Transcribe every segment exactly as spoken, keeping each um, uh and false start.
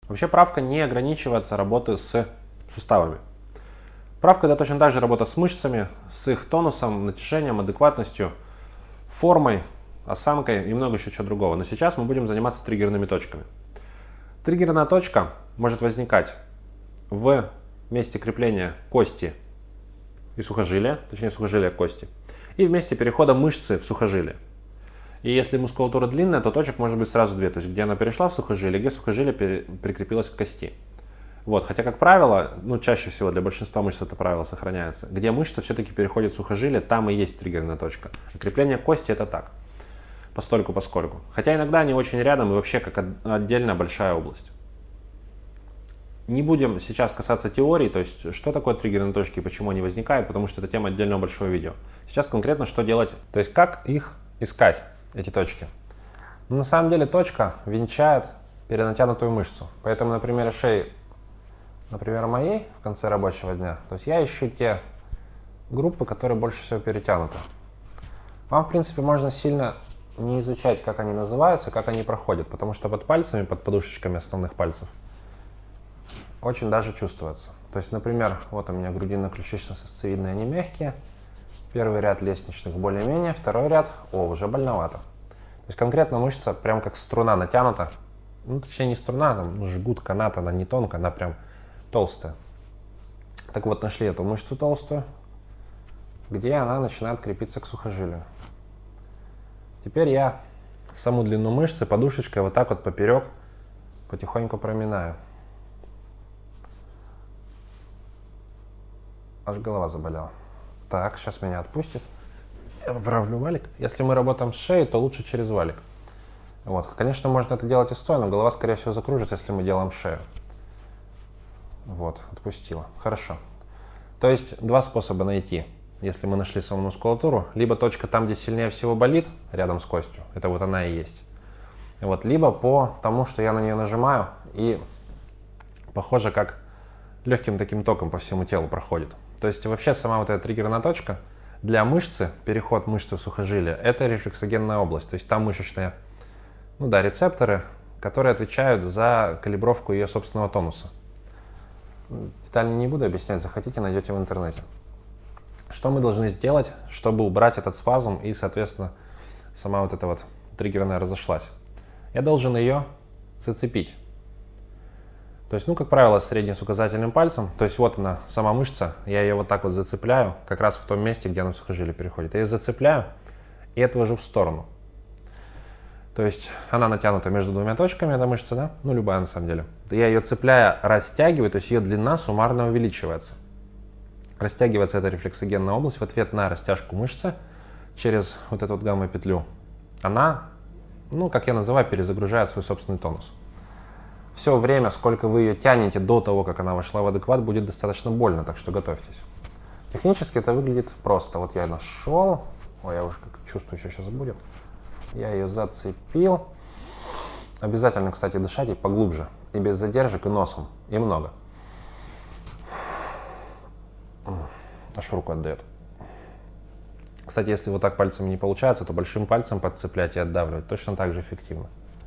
Вообще правка не ограничивается работой с суставами. Правка — это точно так же работа с мышцами, с их тонусом, натяжением, адекватностью, формой, осанкой и много еще чего другого. Но сейчас мы будем заниматься триггерными точками. Триггерная точка может возникать в месте крепления кости и сухожилия, точнее сухожилия к кости, и в месте перехода мышцы в сухожилие. И если мускулатура длинная, то точек может быть сразу две, то есть где она перешла в сухожилие, где сухожилие прикрепилось к кости. Вот, хотя, как правило, ну чаще всего для большинства мышц это правило сохраняется, где мышца все-таки переходит в сухожилие, там и есть триггерная точка. А крепление кости — это так, постольку поскольку. Хотя иногда они очень рядом и вообще как отдельная большая область. Не будем сейчас касаться теории, то есть что такое триггерные точки и почему они возникают, потому что это тема отдельного большого видео. Сейчас конкретно что делать, то есть как их искать, эти точки. Но на самом деле точка венчает перенатянутую мышцу. Поэтому на примере шеи, например, моей в конце рабочего дня, то есть я ищу те группы, которые больше всего перетянуты. Вам, в принципе, можно сильно не изучать, как они называются, как они проходят, потому что под пальцами, под подушечками основных пальцев очень даже чувствуется. То есть, например, вот у меня грудинно-ключично-сосцевидные, они мягкие. Первый ряд лестничных более-менее, второй ряд, о, уже больновато. То есть конкретно мышца прям как струна натянута. Ну, точнее, не струна, там жгут, канат, она не тонкая, она прям толстая. Так вот, нашли эту мышцу толстую, где она начинает крепиться к сухожилию. Теперь я саму длину мышцы подушечкой вот так вот поперек потихоньку проминаю. Аж голова заболела. Так, сейчас меня отпустит. Я поправлю валик. Если мы работаем с шеей, то лучше через валик. Вот. Конечно, можно это делать и стоя, но голова, скорее всего, закружится, если мы делаем шею. Вот, отпустила. Хорошо. То есть два способа найти, если мы нашли саму мускулатуру. Либо точка там, где сильнее всего болит, рядом с костью. Это вот она и есть. Вот. Либо по тому, что я на нее нажимаю, и похоже, как легким таким током по всему телу проходит. То есть вообще сама вот эта триггерная точка для мышцы, переход мышцы в сухожилие, это рефлексогенная область. То есть там мышечные, ну да, рецепторы, которые отвечают за калибровку ее собственного тонуса. Детально не буду объяснять, захотите, найдете в интернете. Что мы должны сделать, чтобы убрать этот спазм и, соответственно, сама вот эта вот триггерная разошлась? Я должен ее зацепить. То есть, ну, как правило, средним с указательным пальцем. То есть вот она, сама мышца, я ее вот так вот зацепляю, как раз в том месте, где она в сухожилие переходит. Я ее зацепляю и отвожу в сторону. То есть она натянута между двумя точками, эта мышца, да? Ну, любая на самом деле. Я ее цепляя, растягиваю, то есть ее длина суммарно увеличивается. Растягивается эта рефлексогенная область в ответ на растяжку мышцы через вот эту вот гамма-петлю. Она, ну, как я называю, перезагружает свой собственный тонус. Все время, сколько вы ее тянете до того, как она вошла в адекват, будет достаточно больно, так что готовьтесь. Технически это выглядит просто. Вот я нашел, ой, я уже как чувствую, что сейчас будет. Я ее зацепил. Обязательно, кстати, дышать и поглубже, и без задержек, и носом, и много. Аж руку отдает. Кстати, если вот так пальцами не получается, то большим пальцем подцеплять и отдавливать точно так же эффективно.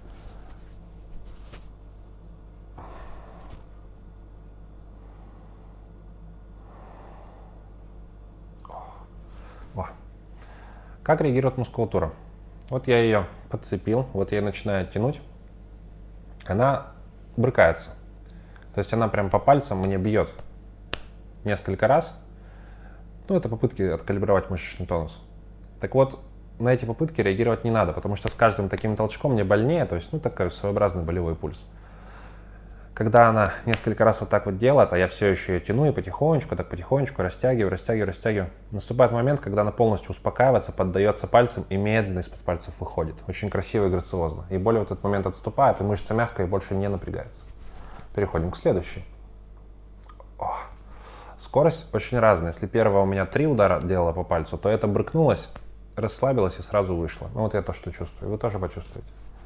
Как реагирует мускулатура? Вот я ее подцепил, вот я начинаю тянуть, она брыкается. То есть она прям по пальцам мне бьет несколько раз. Ну, это попытки откалибровать мышечный тонус. Так вот, на эти попытки реагировать не надо, потому что с каждым таким толчком мне больнее, то есть, ну, такой своеобразный болевой пульс. Когда она несколько раз вот так вот делает, а я все еще ее тяну и потихонечку, так потихонечку растягиваю, растягиваю, растягиваю, наступает момент, когда она полностью успокаивается, поддается пальцем и медленно из-под пальцев выходит. Очень красиво и грациозно. И боль в этот момент отступает, и мышца мягкая и больше не напрягается. Переходим к следующей. О. Скорость очень разная. Если первая у меня три удара делала по пальцу, то это брыкнулось, расслабилось и сразу вышло. Ну вот я то, что чувствую. Вы тоже почувствуете.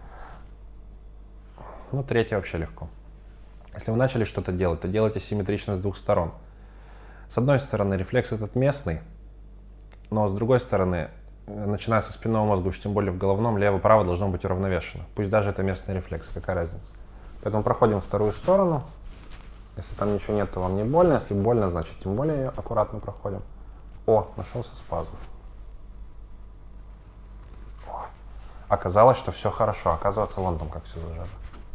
Ну, третья вообще легко. Если вы начали что-то делать, то делайте симметрично с двух сторон. С одной стороны, рефлекс этот местный, но с другой стороны, начиная со спинного мозга, уж тем более в головном, лево-право должно быть уравновешено. Пусть даже это местный рефлекс, какая разница. Поэтому проходим вторую сторону. Если там ничего нет, то вам не больно. Если больно, значит тем более ее аккуратно проходим. О, нашелся спазм. О. Оказалось, что все хорошо. Оказывается, вон там как все зажато.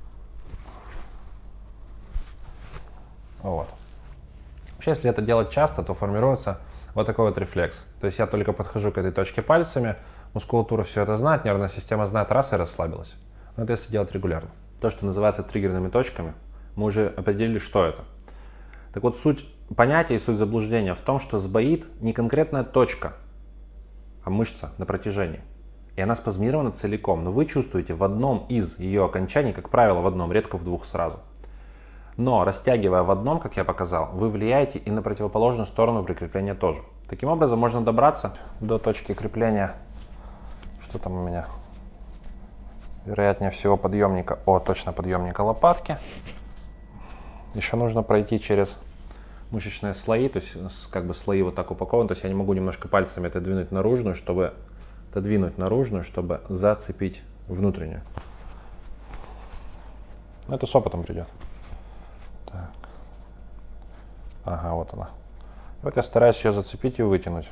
Вот. Вообще, если это делать часто, то формируется вот такой вот рефлекс. То есть я только подхожу к этой точке пальцами, мускулатура все это знает, нервная система знает, раз и расслабилась. Но это если делать регулярно. То, что называется триггерными точками, мы уже определили, что это. Так вот, суть понятия и суть заблуждения в том, что сбоит не конкретная точка, а мышца на протяжении. И она спазмирована целиком, но вы чувствуете в одном из ее окончаний, как правило, в одном, редко в двух сразу. Но растягивая в одном, как я показал, вы влияете и на противоположную сторону прикрепления тоже. Таким образом, можно добраться до точки крепления. Что там у меня? Вероятнее всего подъемника. О, точно подъемника лопатки. Еще нужно пройти через мышечные слои, то есть как бы слои вот так упакованы. То есть я не могу немножко пальцами это двинуть наружную, чтобы отодвинуть наружную, чтобы зацепить внутреннюю. Но это с опытом придет. Так. Ага, вот она. Вот я стараюсь ее зацепить и вытянуть.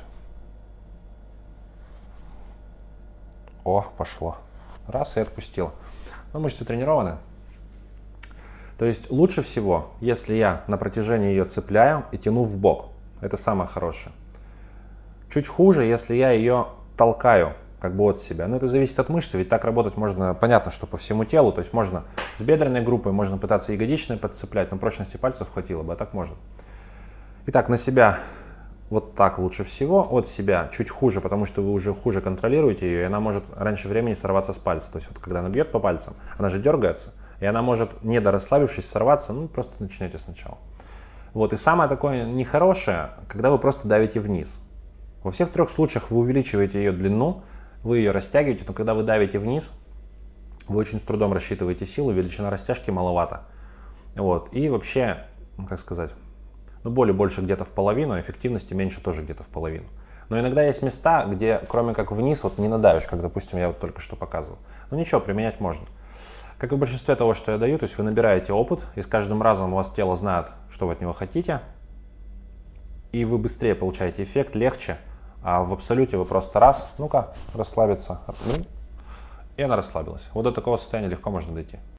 О, пошло. Раз и отпустил. Но мышцы тренированы. То есть лучше всего, если я на протяжении ее цепляю и тяну в бок. Это самое хорошее. Чуть хуже, если я ее толкаю как бы от себя. Но это зависит от мышцы, ведь так работать можно, понятно, что по всему телу. То есть можно с бедренной группой, можно пытаться ягодичной подцеплять, но прочности пальцев хватило бы, а так можно. Итак, на себя вот так лучше всего, от себя чуть хуже, потому что вы уже хуже контролируете ее, и она может раньше времени сорваться с пальца. То есть вот когда она бьет по пальцам, она же дергается, и она может, не дорасслабившись, сорваться, ну просто начнете сначала. Вот, и самое такое нехорошее, когда вы просто давите вниз. Во всех трех случаях вы увеличиваете ее длину, вы ее растягиваете, но когда вы давите вниз, вы очень с трудом рассчитываете силу, величина растяжки маловато. Вот, и вообще, как сказать, ну, боли больше где-то в половину, а эффективности меньше тоже где-то в половину. Но иногда есть места, где кроме как вниз вот не надавишь, как, допустим, я вот только что показывал. Но ничего, применять можно. Как и в большинстве того, что я даю, то есть вы набираете опыт, и с каждым разом у вас тело знает, что вы от него хотите, и вы быстрее получаете эффект, легче, а в абсолюте вы просто раз, ну-ка, расслабиться, и она расслабилась. Вот до такого состояния легко можно дойти.